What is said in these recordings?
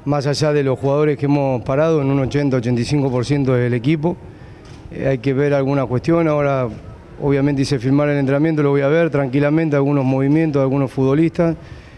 Más allá de los jugadores que hemos parado, en un 80-85% del equipo, hay que ver alguna cuestión. Ahora, obviamente, hice filmar el entrenamiento, lo voy a ver tranquilamente, algunos movimientos de algunos futbolistas.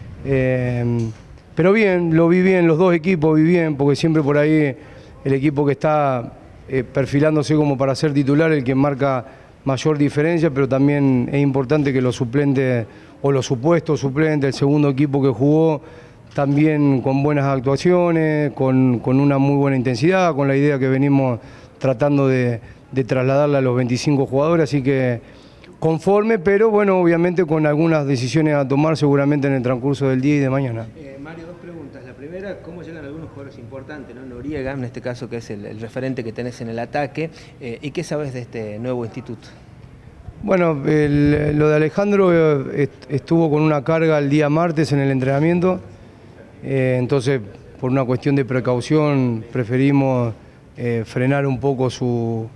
Pero bien, lo vi bien, los dos equipos vi bien, porque siempre por ahí el equipo que está perfilándose como para ser titular, el que marca mayor diferencia, pero también es importante que los suplentes o los supuestos suplentes, el segundo equipo que jugó, también con buenas actuaciones, con una muy buena intensidad, con la idea que venimos tratando de trasladarla a los 25 jugadores, así que conforme, pero bueno, obviamente con algunas decisiones a tomar seguramente en el transcurso del día y de mañana. Mario, dos preguntas. La primera, ¿cómo llegan algunos jugadores importantes, ¿no? Noriega, en este caso, que es el referente que tenés en el ataque, ¿y qué sabes de este nuevo instituto? Bueno, lo de Alejandro estuvo con una carga el día martes en el entrenamiento, entonces por una cuestión de precaución preferimos frenar un poco su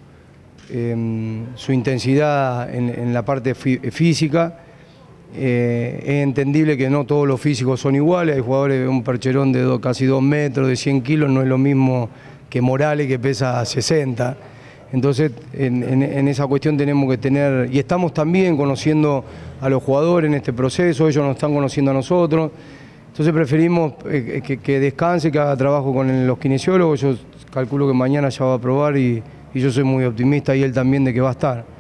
intensidad en la parte física. Es entendible que no todos los físicos son iguales, hay jugadores de un percherón de casi 2 metros, de 100 kilos, no es lo mismo que Morales, que pesa 60. Entonces en esa cuestión tenemos que tener, y estamos también conociendo a los jugadores en este proceso, ellos nos están conociendo a nosotros, entonces preferimos que descanse, que haga trabajo con los kinesiólogos. Yo calculo que mañana ya va a probar y yo soy muy optimista y él también de que va a estar.